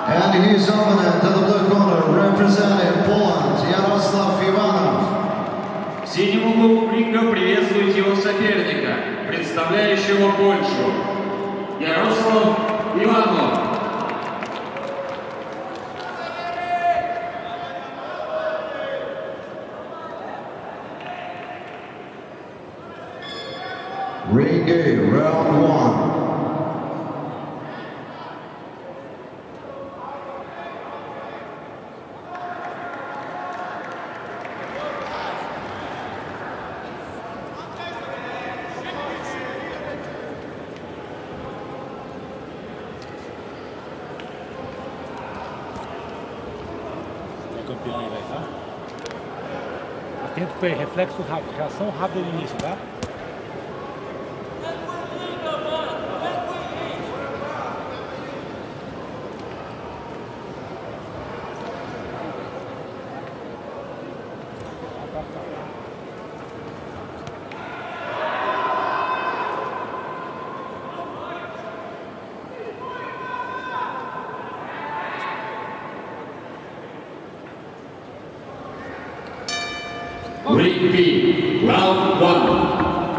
And his opponent in the blue corner, representing Poland, Yaroslav Ivanov. В синем углу ринга приветствует его соперника, представляющего Польшу, Ярослав Иванов. Ring A, round one. Campeão aí, tá? Atento com ele, reflexo rápido, reação rápida no início, tá? Ring B, round one.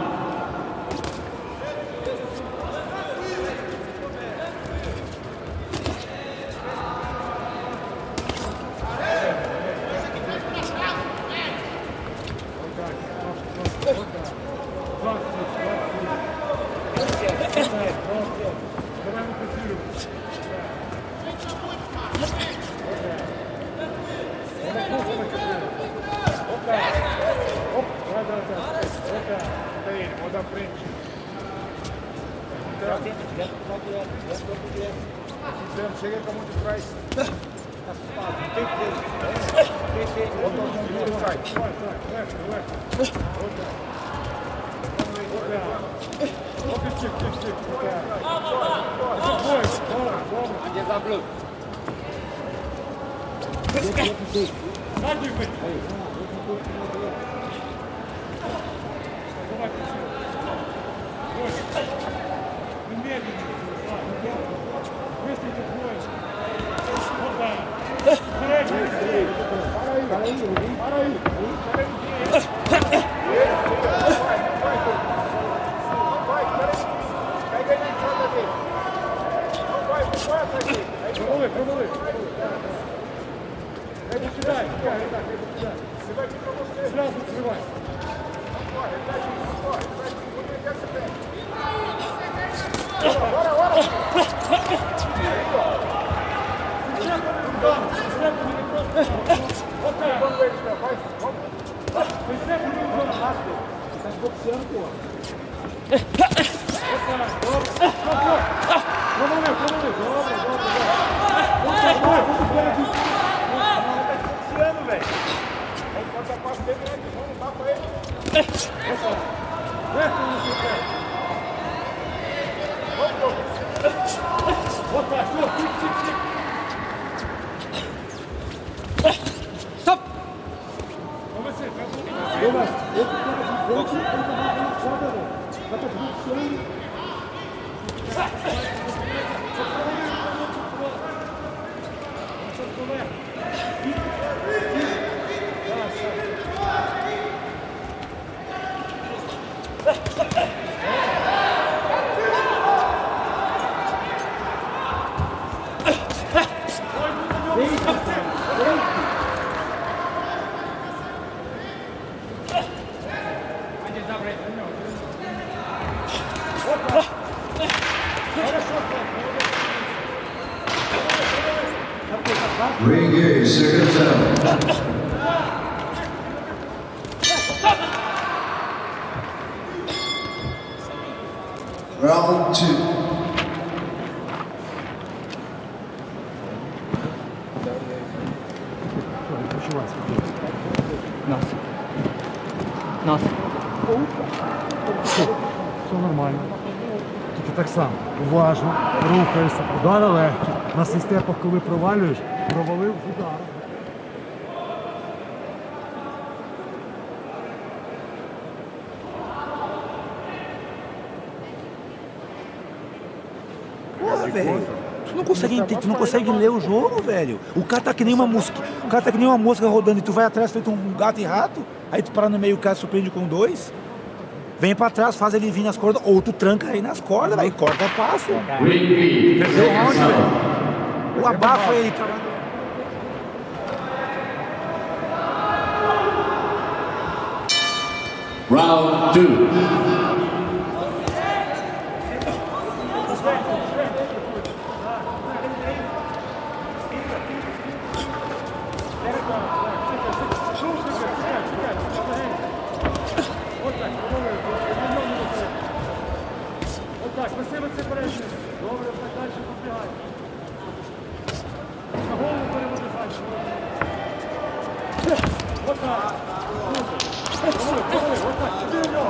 Da frente. Chega com a mão de trás. Não tem peso. Bota a mão de trás. Sai. Outra. Estica. Depois. Bora. Adianta, Blue. Sai de frente. Stop! Ring A, second down. Round two. Nossa. Все нормально. Тільки так само. Уважно, рухаєшся, удари легкі. На системах, коли провалюєш, провалив удар. Porra, velho. tu não consegue ler o jogo, velho. O cara tá que nem uma mosca. O cara tá que nem uma mosca rodando e tu vai atrás feito um gato e rato. Aí tu para no meio, o cara surpreende com 2. Vem pra trás, faz ele vir nas cordas, ou tu tranca aí nas cordas, aí corta passo. Perdeu o round, velho. O abafo aí, cara. Round 2. Так, спасибо, це перейшли. Добре, так далі побігай. На голову переводиш. Ось так. Ось так, іди в нього.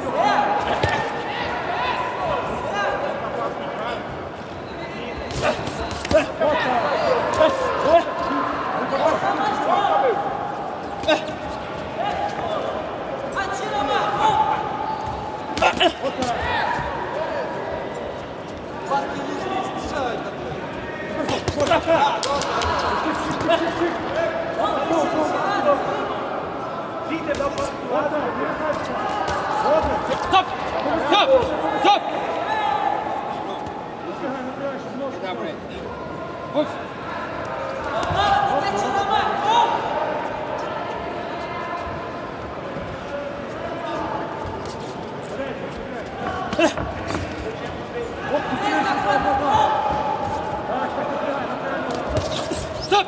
Стоп! Стоп! Стоп! Стоп!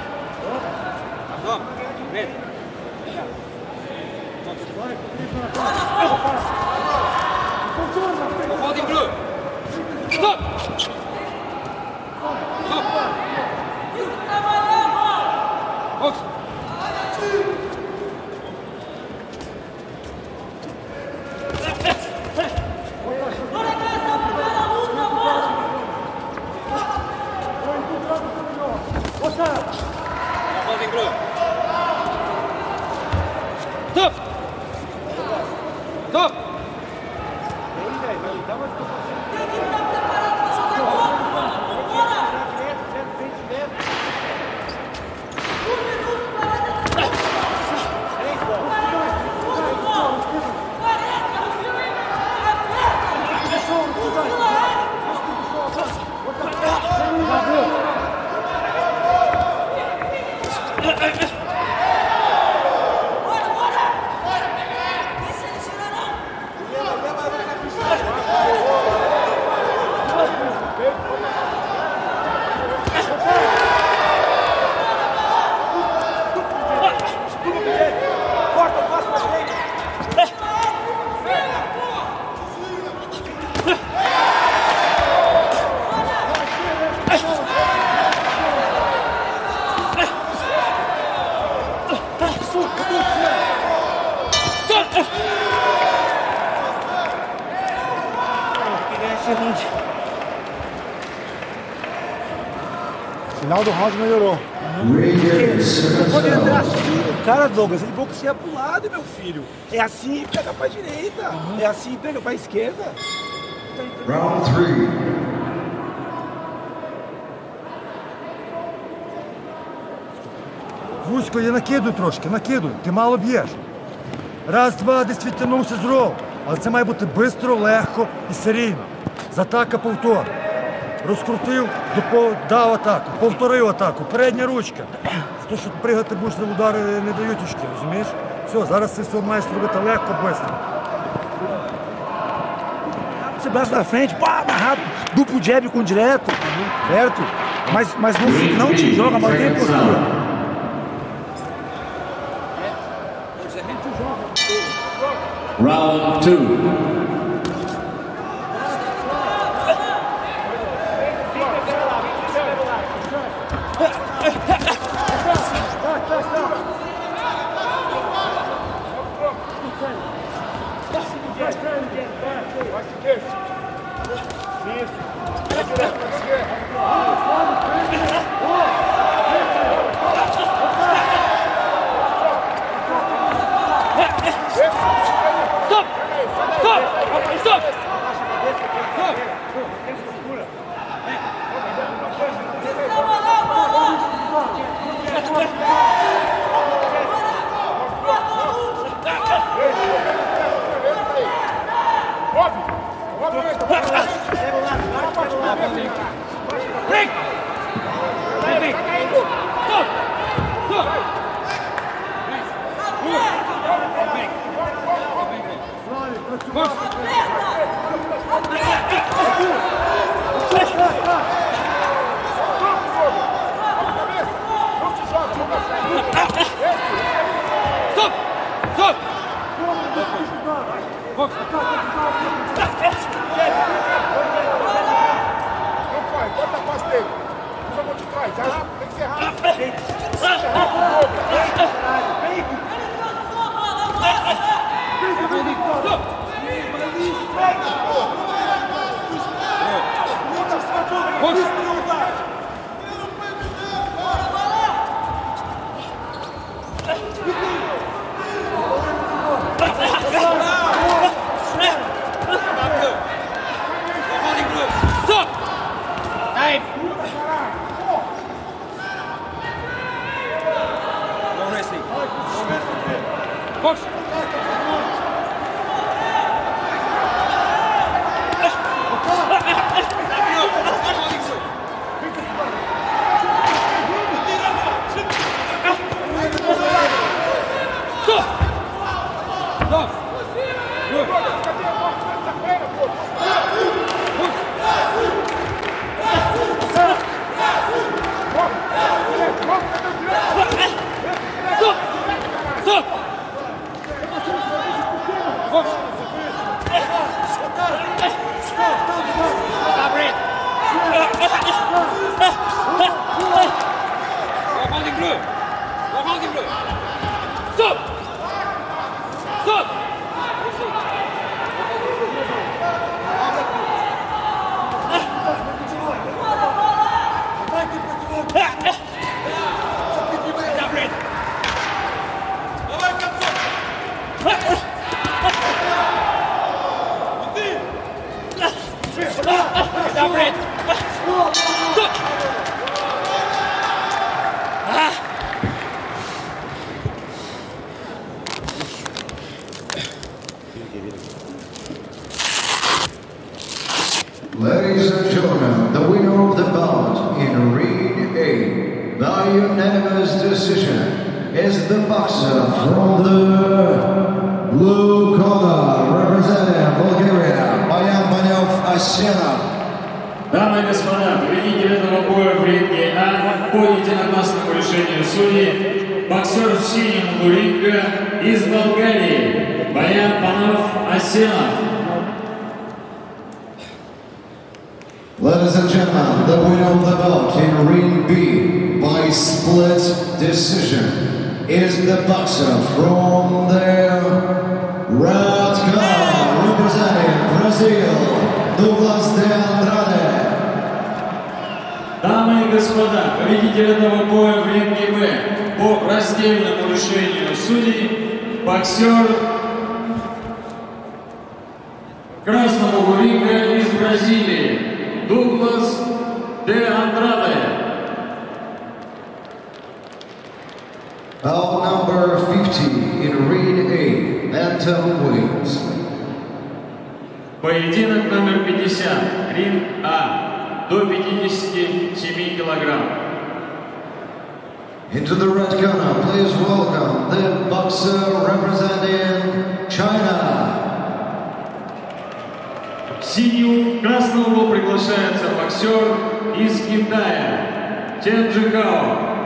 Holding blue. Stop! Stop! Box. Holding blue. Stop! Stop! Final do round melhorou. Quando ele entrar assim, o cara, Douglas, ele boxeia pro lado, meu filho. É assim e pega pra direita. É assim e pega pra esquerda. Round 3. Вузько, я накидую трошки, накидую. Ти мало б'єш. Раз, два, десь відтягнувся з ров. Але це має бути швидко, легко і серійно. Затака, повтор. Розкрутив, дав атаку, повторив атаку, передня ручка. То, що пригати будеш на удари, не дають очки, розумієш? Все, зараз це все маєш робити легко, швидко. Você braço da frente, pá, mais rápido, duplo jab com direto, certo? Mas não te joga, mantém a postura. Round 2. Stop! Stop! Stop! Stop! Stop! Stop! Não vai, bota a paz dele. Usa a mão de trás, é rápido, tem que ser rápido. Stop! Time! No wrestling. Box! Stop! Stop! Good. Stop! Stop! Box! Stop it! Holding blue! Holding blue! Stop! Stop! Stop it! Stop it! Stop! Ladies and gentlemen, the winner of the bout in Ring A by unanimous decision is the boxer from the blue corner, representing Bulgaria, Bayan Banov Asenov. Дамы и господа, победитель этого боя в ринге А по единогласному решению судей, боксер в синем углу ринга из Болгарии, Баян Банов Асенов. Ladies and gentlemen, the winner of the bout in Ring B by split decision is the boxer from the red corner, representing Brazil, Douglas de Andrade. Дамы и господа, победитель этого боя в ринге Б по раздельному решению судей, боксер красного угла ринга из Бразилии, Дуглас де Андраде. Bout number 50 in Ring A, bantamweight. Поединок номер 50, ринг А, до 57 килограмм. Into the red corner, please welcome the boxer representing China. В синюю красного угла приглашается боксер из Китая, Чен Джихао.